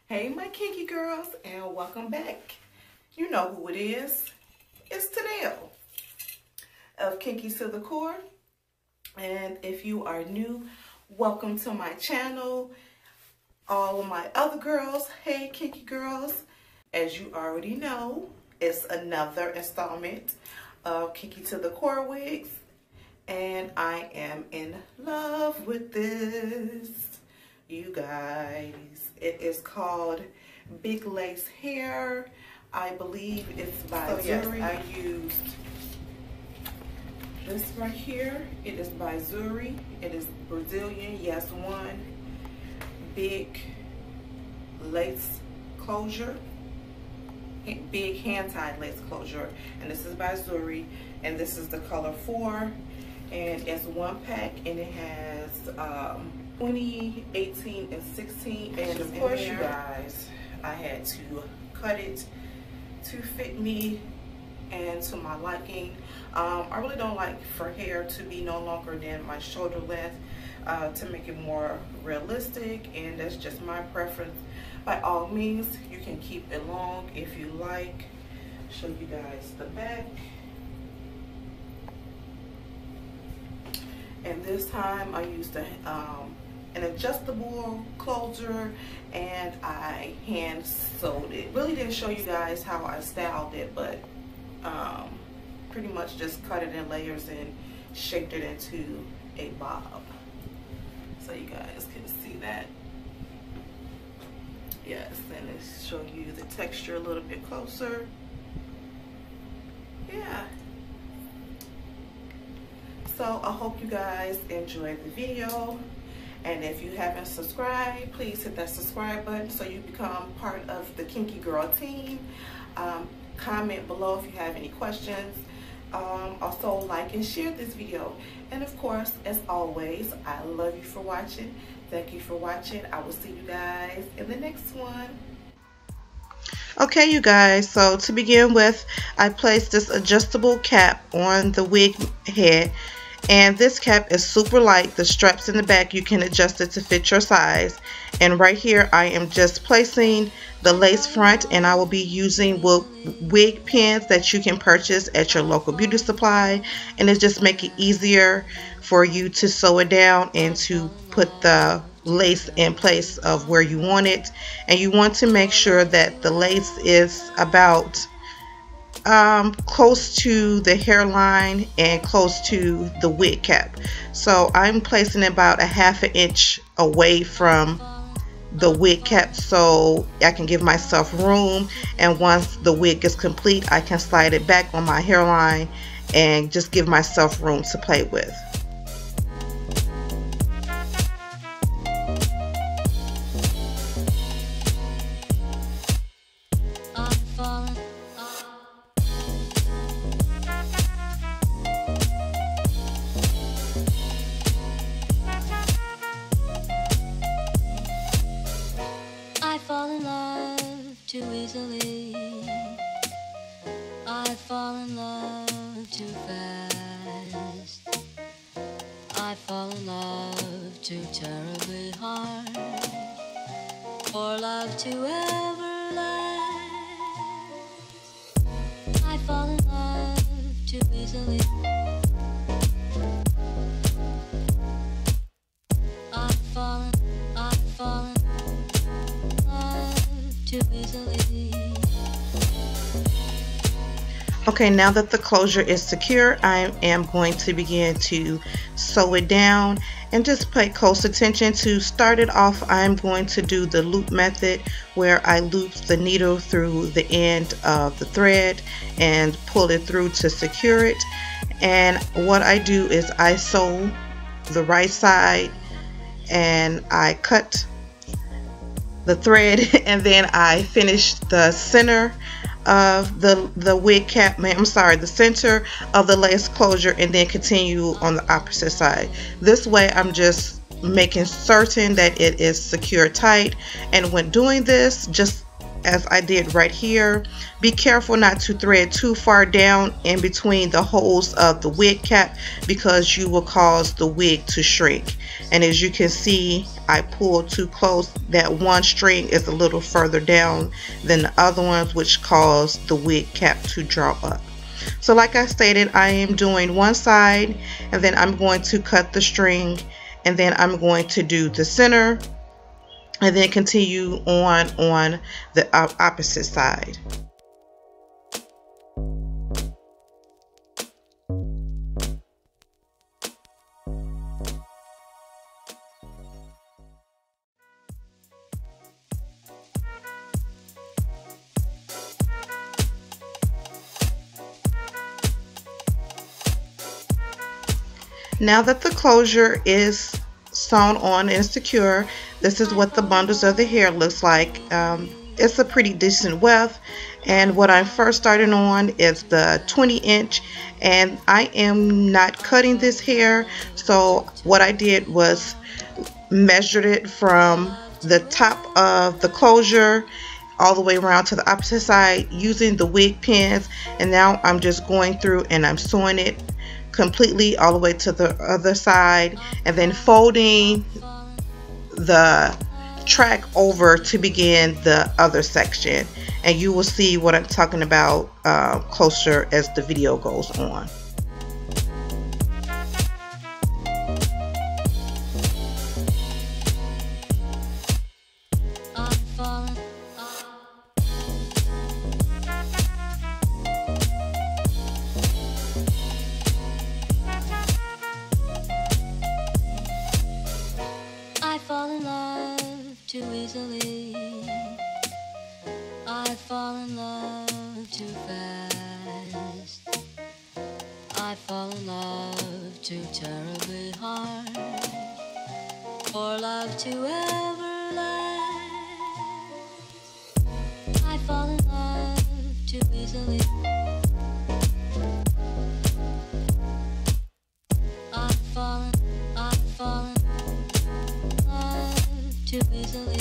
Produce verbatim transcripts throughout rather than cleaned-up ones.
Hey my kinky girls, and welcome back. You know who it is. It's Tanel of Kinky to the Core. And if you are new, welcome to my channel. All of my other girls, hey kinky girls. As you already know, it's another installment of Kinky to the Core wigs. And I am in love with this, you guys. It is called Big Lace Hair. I believe it's by so Zuri. Yes, I used this right here. It is by Zuri. It is Brazilian, yes, one big lace closure, big hand-tied lace closure, and this is by Zuri, and this is the color four, and it's one pack, and it has um, twenty, eighteen, and sixteen inches. And of course, you guys, I had to cut it to fit me and to my liking. Um, I really don't like for hair to be no longer than my shoulder length uh, to make it more realistic, and that's just my preference. By all means, you can keep it long if you like. Show you guys the back. And this time I used a, um, an adjustable closer, and I hand sewed it. Really didn't show you guys how I styled it, but um, pretty much just cut it in layers and shaped it into a bob. So you guys can see that. Yes, and let's show you the texture a little bit closer. Yeah. So I hope you guys enjoyed the video, and if you haven't subscribed, please hit that subscribe button so you become part of the Kinky Girl team. Um, comment below if you have any questions. Um, also like and share this video, and of course, as always, I love you for watching. Thank you for watching. I will see you guys in the next one. Okay, you guys, so to begin with, I placed this adjustable cap on the wig head. And this cap is super light. The straps in the back, you can adjust it to fit your size. And right here, I am just placing the lace front, and I will be using wig pins that you can purchase at your local beauty supply. And it just make it easier for you to sew it down and to put the lace in place of where you want it. And you want to make sure that the lace is about um close to the hairline and close to the wig cap. So I'm placing about a half an inch away from the wig cap so I can give myself room, and once the wig is complete, I can slide it back on my hairline and just give myself room to play with. Fall in love too easily. I fall in love too fast. I fall in love too terribly hard for love to ever last. I fall in love too easily. I fall in, I fall in too easily. Okay, now that the closure is secure, I am going to begin to sew it down, and just pay close attention. To start it off, I'm going to do the loop method, where I loop the needle through the end of the thread and pull it through to secure it. And what I do is I sew the right side and I cut the thread, and then I finish the center of the the wig cap, I'm sorry, the center of the lace closure, and then continue on the opposite side. This way I'm just making certain that it is secure tight, and when doing this, just as I did right here. Be careful not to thread too far down in between the holes of the wig cap, because you will cause the wig to shrink. And as you can see, I pulled too close. That one string is a little further down than the other ones, which caused the wig cap to drop up. So like I stated, I am doing one side, and then I'm going to cut the string, and then I'm going to do the center, and then continue on on the opposite side. Now that the closure is sewn on and secure, this is what the bundles of the hair looks like. Um, it's a pretty decent width, and what I'm first starting on is the twenty inch, and I am not cutting this hair. So what I did was measured it from the top of the closure all the way around to the opposite side using the wig pins, and now I'm just going through and I'm sewing it completely all the way to the other side, and then folding the track over to begin the other section. And you will see what I'm talking about uh, closer as the video goes on. Too easily, I fall in love too fast. I fall in love too terribly hard for love to ever last. I fall in love too easily. I fall in, I fall in too easily.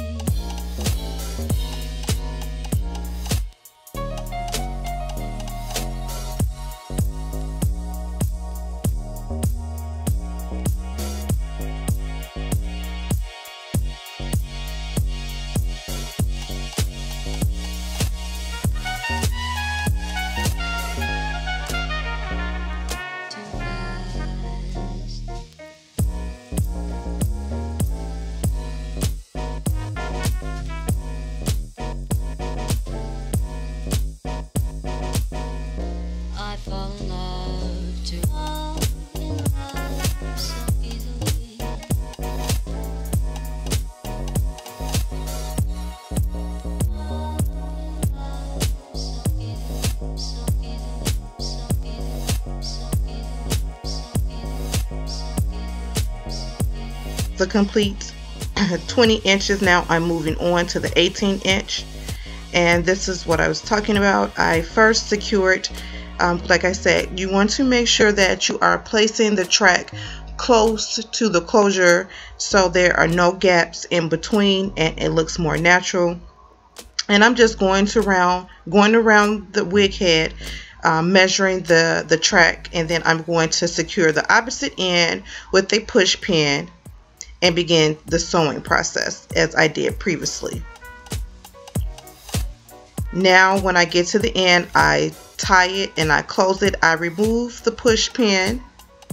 The complete twenty inches. Now I'm moving on to the eighteen inch, and this is what I was talking about. I first secured, um, like I said, you want to make sure that you are placing the track close to the closure so there are no gaps in between and it looks more natural. And I'm just going to round going around the wig head, um, measuring the the track, and then I'm going to secure the opposite end with a push pin and begin the sewing process as I did previously. Now when I get to the end, I tie it and I close it. I remove the push pin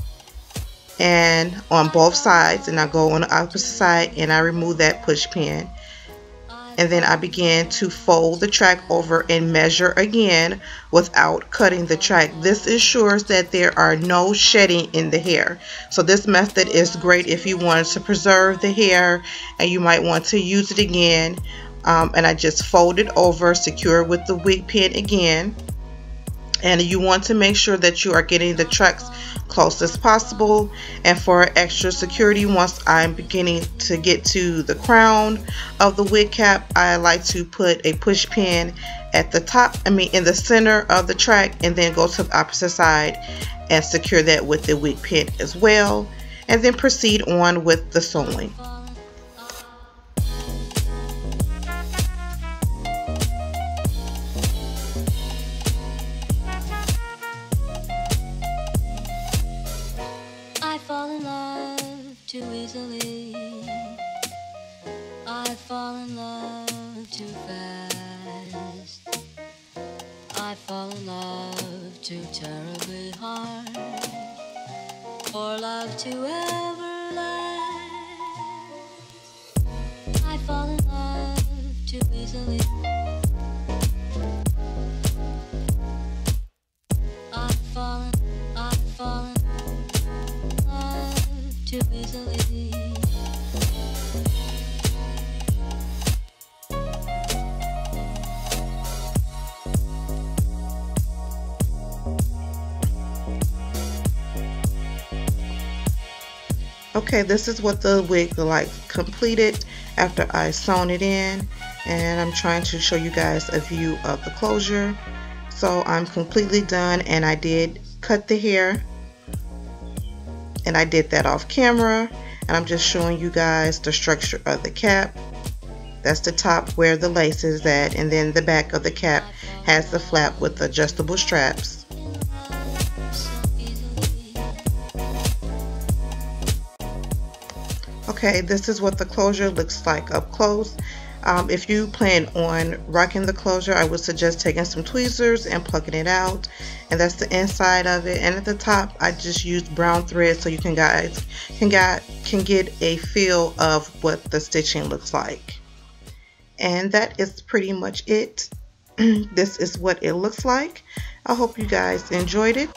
and on both sides, and I go on the opposite side and I remove that push pin, and then I begin to fold the track over and measure again without cutting the track. This ensures that there are no shedding in the hair. So this method is great if you want to preserve the hair and you might want to use it again. Um, and I just fold it over, secure with the wig pin again. And you want to make sure that you are getting the tracks close as possible. And for extra security, once I'm beginning to get to the crown of the wig cap, I like to put a push pin at the top, I mean in the center of the track, and then go to the opposite side and secure that with the wig pin as well, and then proceed on with the sewing. too easily. I fall in love too fast. I fall in love too terribly hard for love to ever last. I fall in love too easily. I've fallen, I've fallen in love too easily. Okay, this is what the wig looked like completed after I sewn it in, and I'm trying to show you guys a view of the closure. So I'm completely done, and I did cut the hair, and I did that off camera, and I'm just showing you guys the structure of the cap. That's the top where the lace is at, and then the back of the cap has the flap with adjustable straps. Okay, this is what the closure looks like up close. Um, if you plan on rocking the closure, I would suggest taking some tweezers and plucking it out. And that's the inside of it. And at the top, I just used brown thread so you can guys can get can get a feel of what the stitching looks like. And that is pretty much it. This is what it looks like. I hope you guys enjoyed it.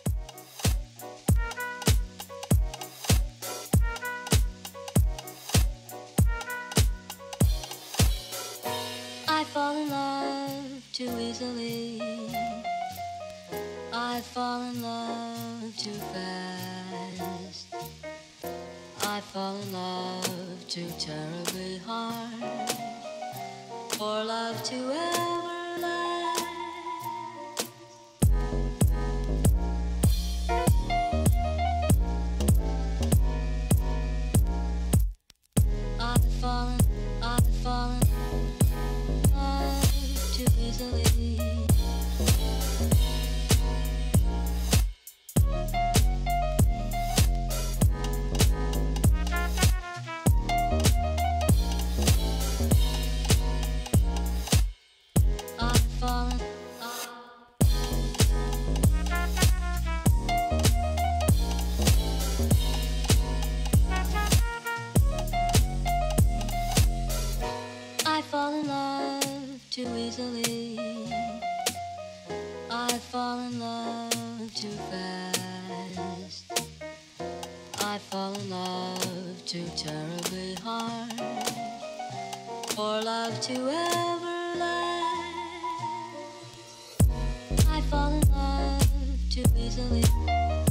I fall in love too easily. I fall in love too fast. I fall in love too terribly hard for love to ever last. I've fallen, I've fallen too easily. I've fallen, I fall in love too easily. I fall in love too fast. I fall in love too terribly hard for love to ever last. I fall in love too easily.